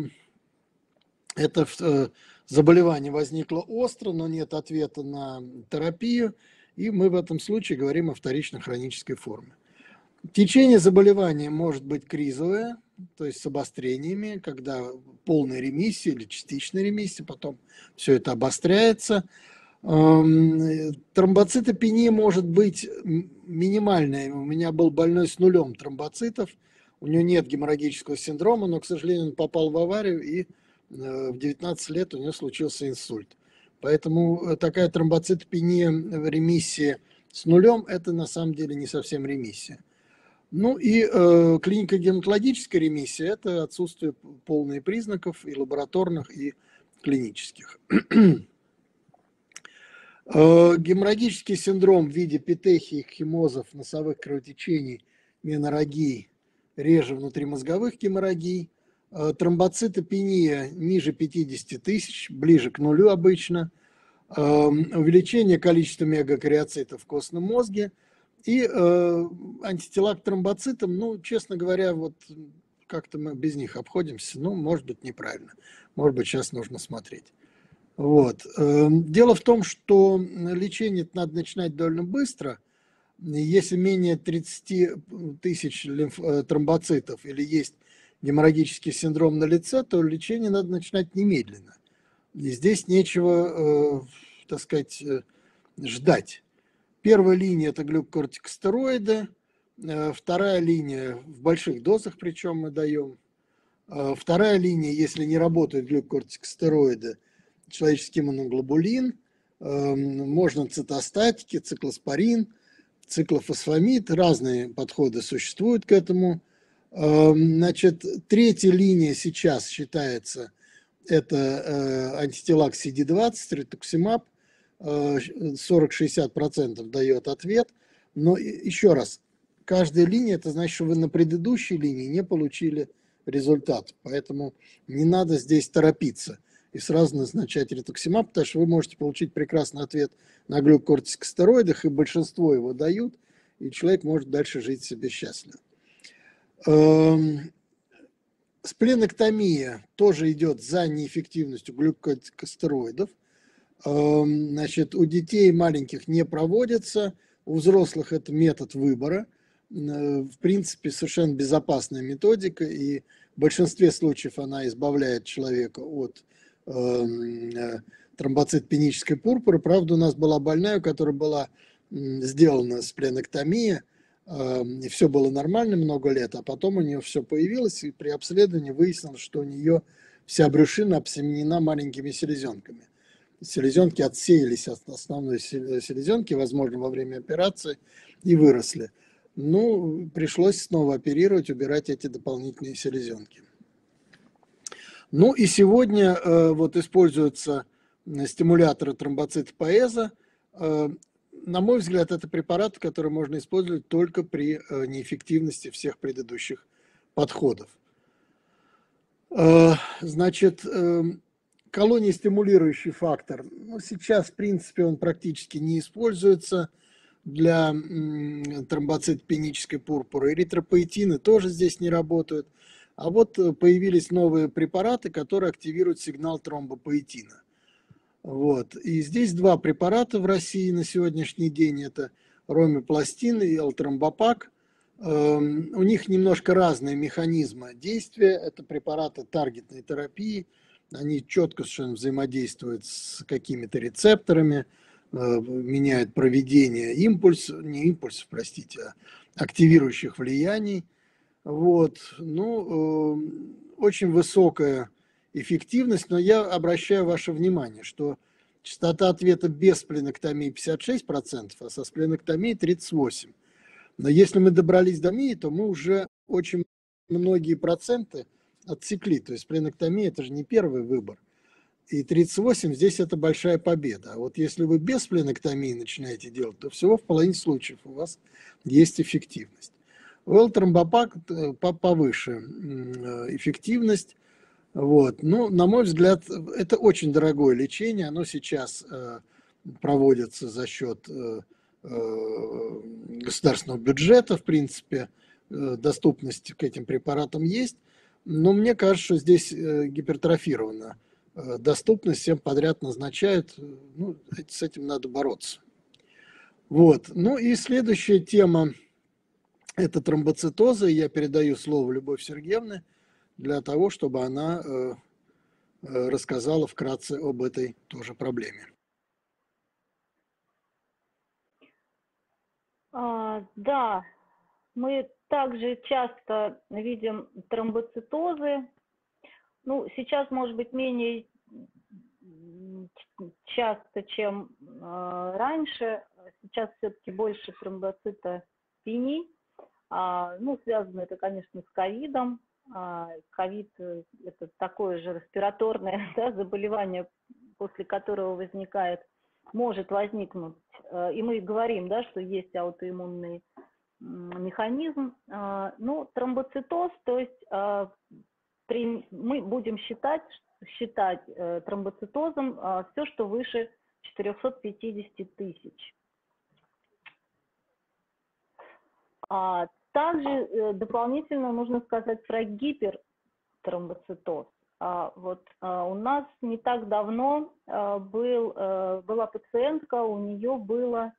это заболевание возникло остро, но нет ответа на терапию, и мы в этом случае говорим о вторично-хронической форме. Течение заболевания может быть кризовое, то есть с обострениями, когда полная ремиссия или частичная ремиссия, потом все это обостряется. Тромбоцитопения может быть минимальная. У меня был больной с нулем тромбоцитов, у него нет геморрагического синдрома, но, к сожалению, он попал в аварию, и в 19 лет у него случился инсульт. Поэтому такая тромбоцитопения в ремиссии с нулем – это на самом деле не совсем ремиссия. Ну и клиника гематологической ремиссии – это отсутствие полных признаков и лабораторных, и клинических. Геморрагический синдром в виде петехий, химозов, носовых кровотечений, меноррагий, реже внутримозговых геморрагий. Тромбоцитопения ниже 50 тысяч, ближе к нулю обычно. Увеличение количества мегакариоцитов в костном мозге. И антитела к тромбоцитам, ну, честно говоря, вот как-то мы без них обходимся. Ну, может быть, неправильно. Может быть, сейчас нужно смотреть. Вот. Дело в том, что лечение надо начинать довольно быстро. Если менее 30 тысяч тромбоцитов или есть геморрагический синдром на лице, то лечение надо начинать немедленно. И здесь нечего, так сказать, ждать. Первая линия – это глюкокортикостероиды. Вторая линия в больших дозах, причем мы даем. Вторая линия, если не работают глюкокортикостероиды, человеческий иммуноглобулин, можно цитостатики, циклоспорин, циклофосфамид, разные подходы существуют к этому. Значит, третья линия сейчас считается, это антитела к CD20, ретуксимаб, 40-60% дает ответ. Но еще раз, каждая линия, это значит, что вы на предыдущей линии не получили результат. Поэтому не надо здесь торопиться и сразу назначать ретуксимаб, потому что вы можете получить прекрасный ответ на глюкокортикостероидах, и большинство его дают, и человек может дальше жить себе счастливо. Спленэктомия тоже идет за неэффективностью глюкокортикостероидов. Значит, у детей маленьких не проводится, у взрослых это метод выбора. В принципе, совершенно безопасная методика, и в большинстве случаев она избавляет человека от тромбоцитопенической пурпуры. Правда, у нас была больная, у которой была сделана спленэктомия, и все было нормально много лет, а потом у нее все появилось, и при обследовании выяснилось, что у нее вся брюшина обсеменена маленькими селезенками. Селезенки отсеялись от основной селезенки, возможно, во время операции, и выросли. Ну, пришлось снова оперировать, убирать эти дополнительные селезенки. Ну и сегодня вот используются стимуляторы тромбоцитопоэза. На мой взгляд, это препараты, которые можно использовать только при неэффективности всех предыдущих подходов. Значит, колониестимулирующий фактор. Ну, сейчас, в принципе, он практически не используется для тромбоцитопенической пурпуры. Эритропоэтины тоже здесь не работают. А вот появились новые препараты, которые активируют сигнал тромбопоэтина. Вот. И здесь два препарата в России на сегодняшний день. Это ромипластин и элтромбопак. У них немножко разные механизмы действия. Это препараты таргетной терапии. Они четко совершенно взаимодействуют с какими-то рецепторами, меняют проведение не импульсов, простите, а активирующих влияний. Вот. Ну, очень высокая эффективность, но я обращаю ваше внимание, что частота ответа без спленэктомии 56%, а со спленэктомией 38%. Но если мы добрались до МИИ, то мы уже очень многие проценты отсекли. То есть спленэктомия – это же не первый выбор. И 38 здесь это большая победа. А вот если вы без спленэктомии начинаете делать, то всего в половине случаев у вас есть эффективность. У элтромбопак повыше эффективность. Вот. Ну, на мой взгляд, это очень дорогое лечение. Оно сейчас проводится за счет государственного бюджета, в принципе, доступность к этим препаратам есть. Но мне кажется, что здесь гипертрофирована доступность, всем подряд назначают. Ну, с этим надо бороться. Вот. Ну и следующая тема – это тромбоцитоза. Я передаю слово Любовь Сергеевне для того, чтобы она рассказала вкратце об этой тоже проблеме. Да, мы также часто видим тромбоцитозы. Ну, сейчас, может быть, менее часто, чем раньше. Сейчас все-таки больше тромбоцитопений. Ну, связано это, конечно, с ковидом. Ковид – это такое же респираторное, да, заболевание, после которого может возникнуть, и мы говорим, да, что есть аутоиммунный механизм. Ну, тромбоцитоз, то есть мы будем считать тромбоцитозом все, что выше 450 тысяч. Также дополнительно нужно сказать про гипертромбоцитоз. Вот у нас не так давно была пациентка, у нее было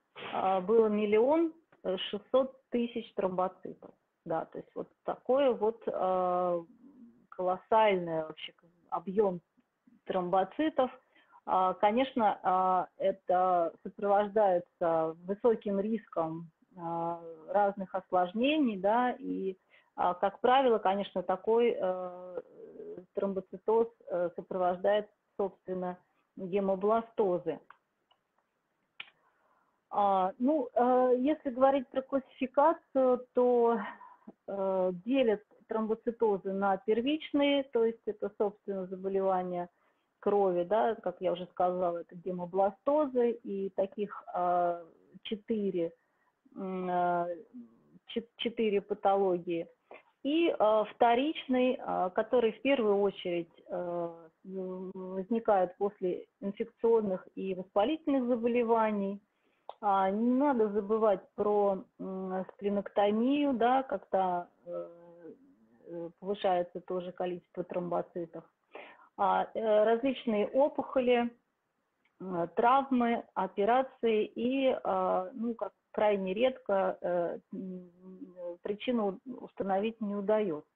1 600 000 тромбоцитов. Да, то есть вот такой вот колоссальный вообще объем тромбоцитов. Конечно, это сопровождается высоким риском разных осложнений, да, и, как правило, конечно, такой тромбоцитоз сопровождает, собственно, гемобластозы. Ну, если говорить про классификацию, то делят тромбоцитозы на первичные, то есть это, собственно, заболевания крови, да, как я уже сказала, это гемобластозы, и таких 4 патологии. И вторичный, который в первую очередь возникает после инфекционных и воспалительных заболеваний. Не надо забывать про спленэктомию, да, когда повышается тоже количество тромбоцитов. Различные опухоли, травмы, операции и, ну, как крайне редко, причину установить не удается.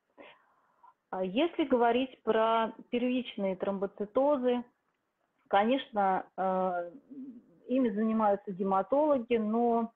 Если говорить про первичные тромбоцитозы, конечно, ими занимаются гематологи, но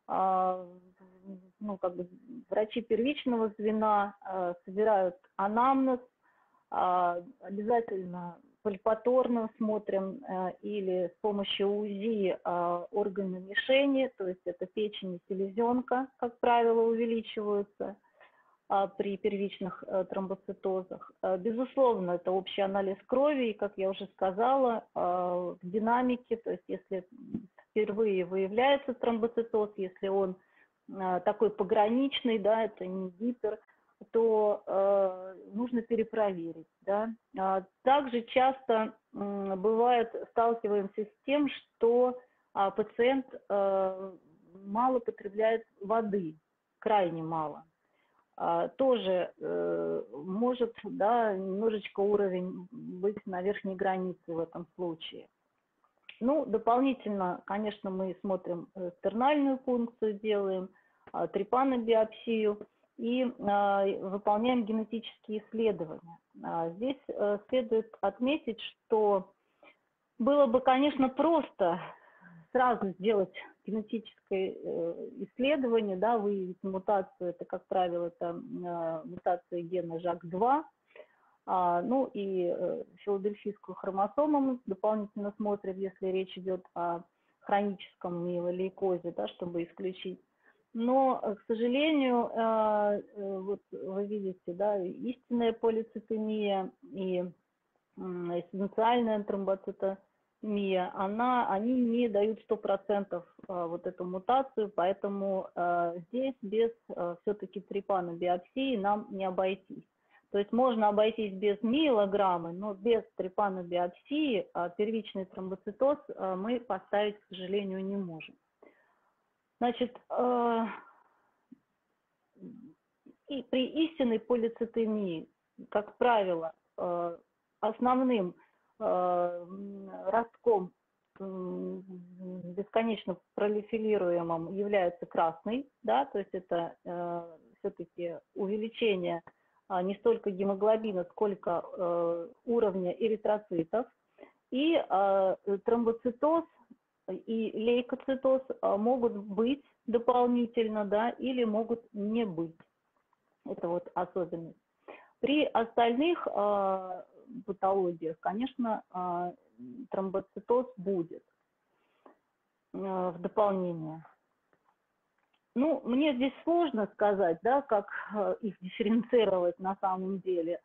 ну, как бы врачи первичного звена собирают анамнез, обязательно пальпаторно смотрим или с помощью УЗИ органы мишени, то есть это печень и селезенка, как правило, увеличиваются. при первичных тромбоцитозах. Безусловно, это общий анализ крови, и, как я уже сказала, в динамике, то есть если впервые выявляется тромбоцитоз, если он такой пограничный, да, это не гипер, то нужно перепроверить. Да. Также часто бывает, сталкиваемся с тем, что пациент мало потребляет воды, крайне мало. Тоже может, да, немножечко уровень быть на верхней границе в этом случае. Ну, дополнительно, конечно, мы смотрим тернальную функцию, делаем трепанобиопсию и выполняем генетические исследования. Здесь следует отметить, что было бы, конечно, просто сразу сделать генетическое исследование, да, выявить мутацию, это, как правило, это мутация гена JAK2, ну и филадельфийскую хромосому мы дополнительно смотрим, если речь идет о хроническом миелолейкозе, да, чтобы исключить. Но, к сожалению, вот вы видите, да, истинная полицитемия и эссенциальная тромбоцитемия, они не дают 100% вот эту мутацию, поэтому здесь без все-таки трепанобиопсии нам не обойтись. То есть можно обойтись без миелограммы, но без трепанобиопсии первичный тромбоцитоз мы поставить, к сожалению, не можем. Значит, и при истинной полицитемии, как правило, основным ростком бесконечно пролифилируемым является красный, да, то есть это все-таки увеличение не столько гемоглобина, сколько уровня эритроцитов. И тромбоцитоз и лейкоцитоз могут быть дополнительно, да, или могут не быть. Это вот особенность. При остальных патологиях, конечно, тромбоцитоз будет в дополнение. Ну, мне здесь сложно сказать, да, как их дифференцировать на самом деле.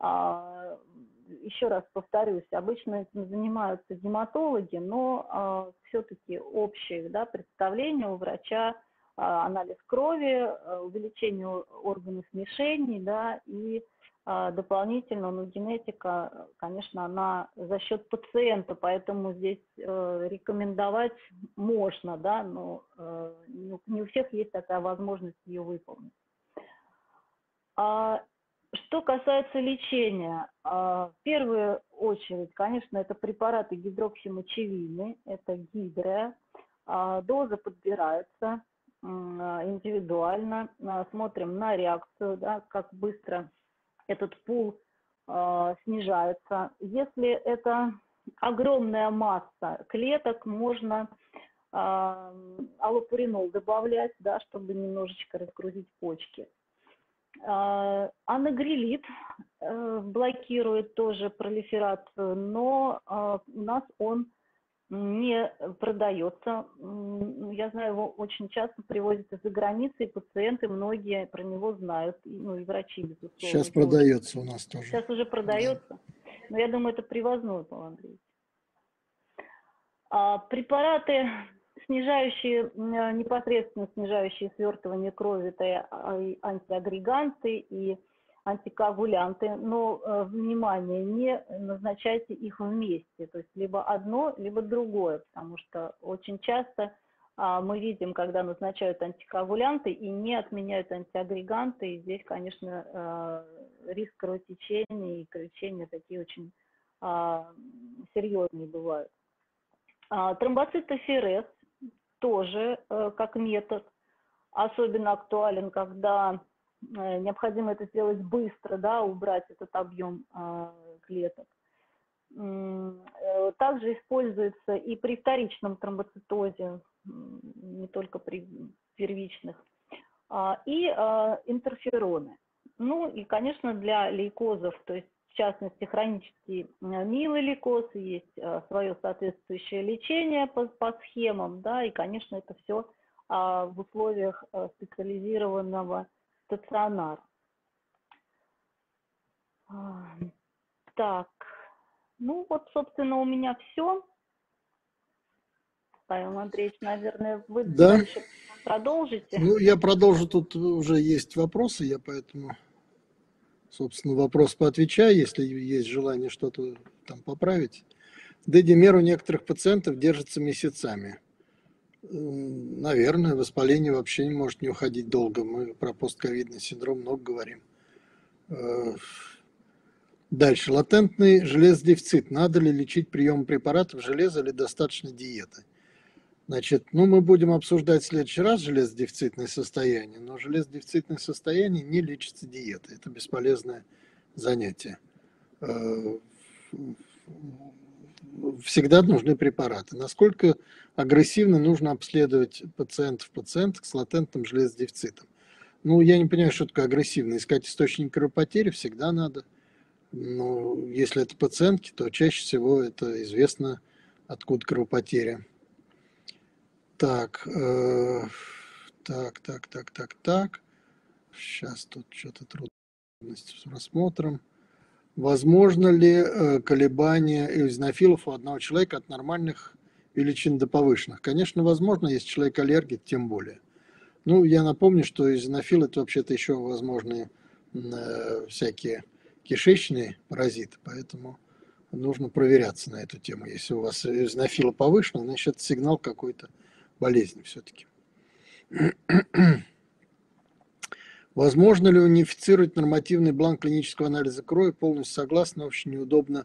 Еще раз повторюсь, обычно этим занимаются гематологи, но все-таки общее, да, представление у врача, анализ крови, увеличение органов мишени, да, и дополнительно, ну, генетика, конечно, она за счет пациента, поэтому здесь рекомендовать можно, да, но не у всех есть такая возможность ее выполнить. Что касается лечения, в первую очередь, конечно, это препараты гидроксимочевины, это гидра, доза подбирается индивидуально, смотрим на реакцию, да, как быстро этот пул снижается. Если это огромная масса клеток, можно аллопуринол добавлять, да, чтобы немножечко разгрузить почки. Анагрелит блокирует тоже пролиферацию, но у нас он не продается. Я знаю, его очень часто привозят из-за границы, и пациенты многие про него знают, ну и врачи, безусловно. Сейчас продается у нас тоже. Сейчас уже продается, да. Но я думаю, это привозной, Павел Андреевич. Препараты, снижающие, непосредственно снижающие свертывание крови, это антиагреганты и антикоагулянты, но, внимание, не назначайте их вместе, то есть либо одно, либо другое, потому что очень часто мы видим, когда назначают антикоагулянты и не отменяют антиагреганты, и здесь, конечно, риск кровотечения и кровотечения такие очень серьезные бывают. Тромбоцитоферез тоже как метод особенно актуален, когда необходимо это сделать быстро, да, убрать этот объем клеток. Также используется и при вторичном тромбоцитозе, не только при первичных, и интерфероны. Ну и, конечно, для лейкозов, то есть в частности хронический миелолейкоз, есть свое соответствующее лечение по схемам, да, и, конечно, это все в условиях специализированного стационара. А, Так, ну вот, собственно, у меня все. Павел Андреевич, наверное, вы Да, дальше продолжите. ну я продолжу, тут уже есть вопросы, я поэтому, собственно, вопрос поотвечаю, если есть желание что-то там поправить. Дедимер у некоторых пациентов держится месяцами. Наверное, воспаление вообще не может не уходить долго. Мы про постковидный синдром много говорим. Э, Дальше. Латентный железодефицит. Надо ли лечить прием препаратов железа или достаточно диеты? Значит, ну мы будем обсуждать в следующий раз железодефицитное состояние, но железодефицитное состояние не лечится диетой. Это бесполезное занятие. Э, Всегда нужны препараты. Насколько агрессивно нужно обследовать пациенток с латентным железодефицитом? Ну, я не понимаю, что такое агрессивно. Искать источник кровопотери всегда надо. Но если это пациентки, то чаще всего это известно, откуда кровопотеря. Так, так. Сейчас тут что-то трудности с просмотром. Возможно ли колебания эозинофилов у одного человека от нормальных величин до повышенных? Конечно, возможно, если человек аллергик, тем более. Ну, я напомню, что эозинофил это вообще-то еще возможные всякие кишечные паразиты, поэтому нужно проверяться на эту тему. Если у вас эозинофилы повышены, значит, это сигнал какой-то болезни все-таки. Возможно ли унифицировать нормативный бланк клинического анализа крови? Полностью согласна, очень неудобно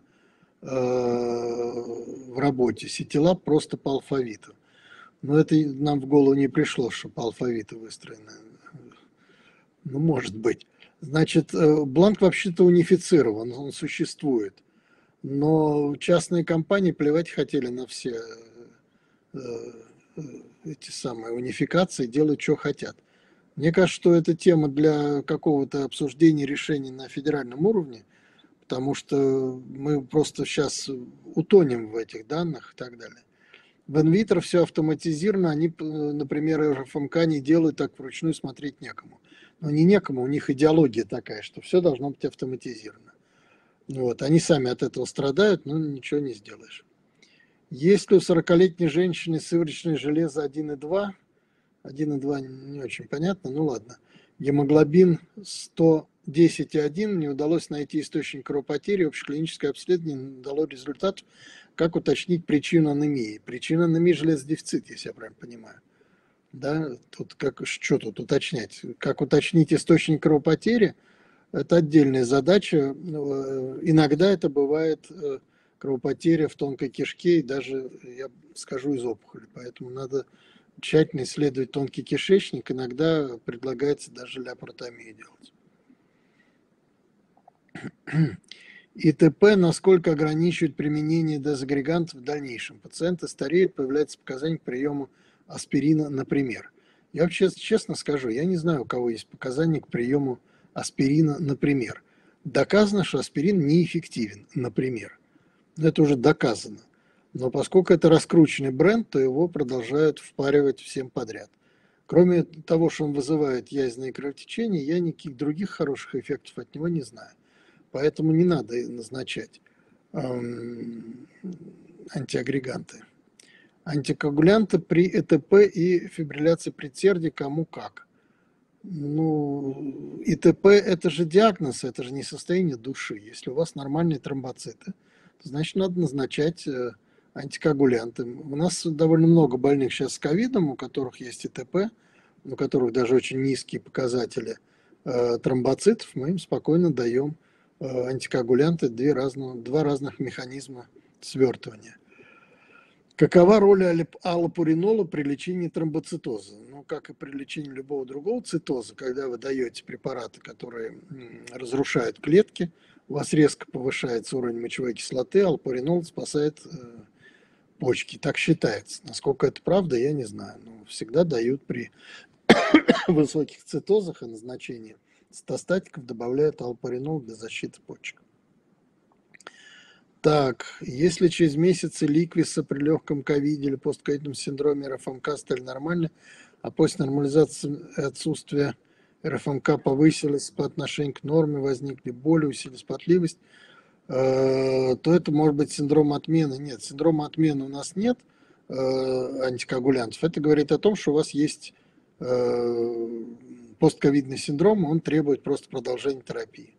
в работе. Ситилаб просто по алфавиту. Но это нам в голову не пришло, что по алфавиту выстроено. Ну, может быть. Значит, бланк вообще-то унифицирован, он существует. Но частные компании плевать хотели на все э, эти самые унификации, делают, что хотят. Мне кажется, что это тема для какого-то обсуждения решений на федеральном уровне, потому что мы просто сейчас утонем в этих данных и так далее. В инвитро все автоматизировано, они, например, РФМК не делают, так вручную смотреть некому. Но не некому, у них идеология такая, что все должно быть автоматизировано. Вот, они сами от этого страдают, но ничего не сделаешь. Есть ли у 40-летней женщины сывороточное железо 1,2? 1,2 не очень понятно, ну ладно. Гемоглобин 110,1, не удалось найти источник кровопотери, общеклиническое обследование не дало результат. Как уточнить причину анемии? Причина анемии – железодефицит, если я правильно понимаю. Да, тут что тут уточнять? Как уточнить источник кровопотери? Это отдельная задача. Иногда это бывает кровопотеря в тонкой кишке и даже, я скажу, из опухоли. Поэтому надо тщательно исследовать тонкий кишечник. Иногда предлагается даже ляпаротомию делать. ИТП насколько ограничивает применение дезагрегантов в дальнейшем. Пациенты стареют, появляются показания к приему аспирина, например. Я вообще честно скажу, я не знаю, у кого есть показания к приему аспирина, например. Доказано, что аспирин неэффективен, например. Это уже доказано. Но поскольку это раскрученный бренд, то его продолжают впаривать всем подряд. Кроме того, что он вызывает язвенные кровотечения, я никаких других хороших эффектов от него не знаю. Поэтому не надо назначать антиагреганты. Антикоагулянты при ЭТП и фибрилляции предсердий кому как. Ну, ИТП – это же диагноз, это же не состояние души. Если у вас нормальные тромбоциты, то значит надо назначать антикоагулянты. У нас довольно много больных сейчас с ковидом, у которых есть ИТП, у которых даже очень низкие показатели тромбоцитов, мы им спокойно даем антикоагулянты, два разных механизма свертывания. Какова роль аллопуринола при лечении тромбоцитоза? Ну, как и при лечении любого другого цитоза, когда вы даете препараты, которые разрушают клетки, у вас резко повышается уровень мочевой кислоты, аллопуринол спасает почки. Так считается. Насколько это правда, я не знаю. Но всегда дают при высоких цитозах и назначении цитостатиков добавляют аллопуринол для защиты почек. Так, если через месяцы ликвиса при легком ковиде или постковидном синдроме РФМК стали нормальны, а после нормализации отсутствия РФМК повысилась по отношению к норме, возникли боли, усилилась потливость, то это может быть синдром отмены. Нет, синдрома отмены у нас нет антикоагулянтов. Это говорит о том, что у вас есть постковидный синдром, он требует просто продолжения терапии.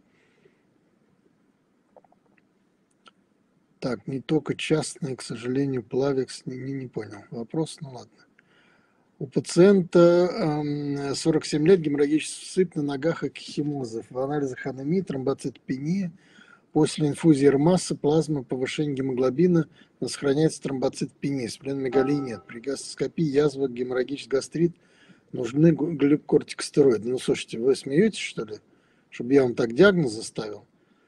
Так, не только частные, к сожалению, Плавекс, не понял вопрос, ну ладно. У пациента 47 лет, геморрагический сыпь на ногах и химозов. В анализах анемии, тромбоцитопения. После инфузии РМАСа, плазмы, повышение гемоглобина, но сохраняется тромбоцитопения. Спленомегалии нет. При гастроскопии, язва, геморрагический гастрит. Нужны глюкокортикостероиды. Ну, слушайте, вы смеетесь, что ли? Чтобы я вам так диагноз заставил?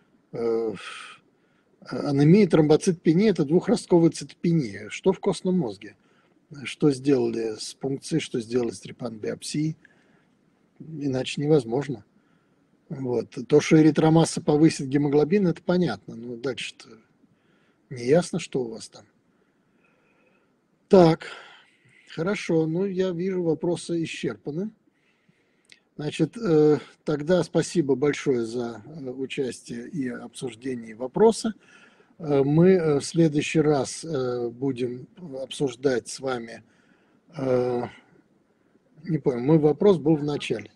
Анемия, тромбоцитопения – это двухростковая цитопения. Что в костном мозге? Что сделали с пункцией, что сделали с трепанобиопсией? Иначе невозможно. Вот. То, что эритромасса повысит гемоглобин, это понятно. Но дальше-то не ясно, что у вас там. Так, хорошо. Ну, я вижу, вопросы исчерпаны. Значит, тогда спасибо большое за участие и обсуждение вопроса. Мы в следующий раз будем обсуждать с вами... Не понял, мой вопрос был в начале.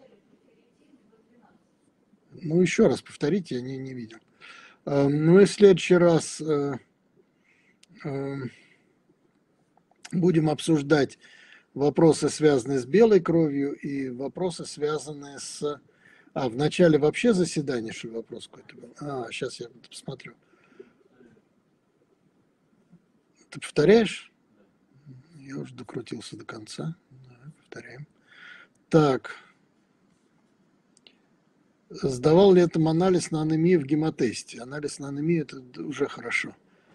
Ну, еще раз повторите, я не видел. Мы в следующий раз будем обсуждать вопросы, связанные с белой кровью, и вопросы, связанные с... в начале вообще заседания, что ли, вопрос какой-то был? Сейчас я посмотрю. Ты повторяешь? Я уже докрутился до конца. Да, повторяем. Так. Сдавал ли это анализ на анемию в гемотесте? Анализ на анемию – это уже хорошо.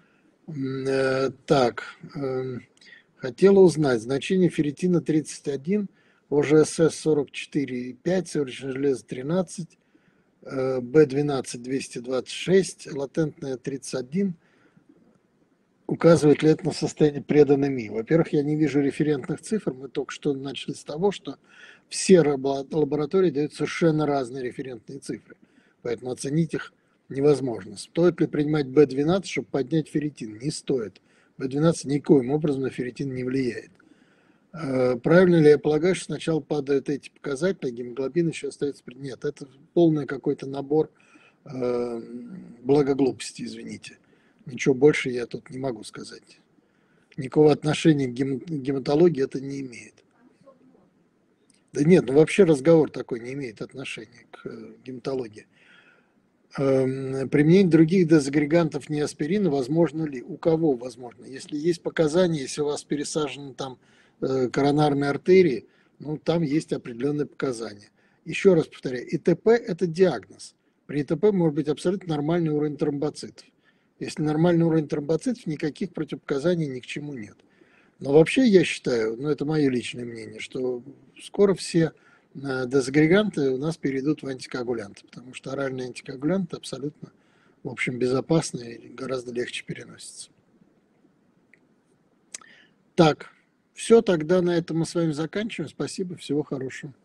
Так. Хотела узнать значение ферритина 31, ОЖСС 44,5, сывороточное железо 13, B12 226, латентная 31. Указывает ли это на состояние преданемии? Во-первых, я не вижу референтных цифр. Мы только что начали с того, что все лаборатории дают совершенно разные референтные цифры. Поэтому оценить их невозможно. Стоит ли принимать B12, чтобы поднять ферритин? Не стоит. B12 никоим образом на ферритин не влияет. Правильно ли я полагаю, что сначала падают эти показатели, а гемоглобин еще остается... Нет, это полный какой-то набор благоглупости, извините. Ничего больше я тут не могу сказать. Никакого отношения к гематологии это не имеет. Да нет, ну вообще разговор такой не имеет отношения к гематологии. Применение других дезагрегантов неаспирина возможно ли? У кого возможно? Если есть показания, если у вас пересажены там коронарные артерии, ну там есть определенные показания. Еще раз повторяю, ИТП это диагноз. При ИТП может быть абсолютно нормальный уровень тромбоцитов. Если нормальный уровень тромбоцитов, никаких противопоказаний ни к чему нет. Но вообще я считаю, ну это мое личное мнение, что скоро все дезагреганты у нас перейдут в антикоагулянты, потому что оральные антикоагулянты абсолютно, в общем, безопасны и гораздо легче переносятся. Так, все, тогда на этом мы с вами заканчиваем. Спасибо, всего хорошего.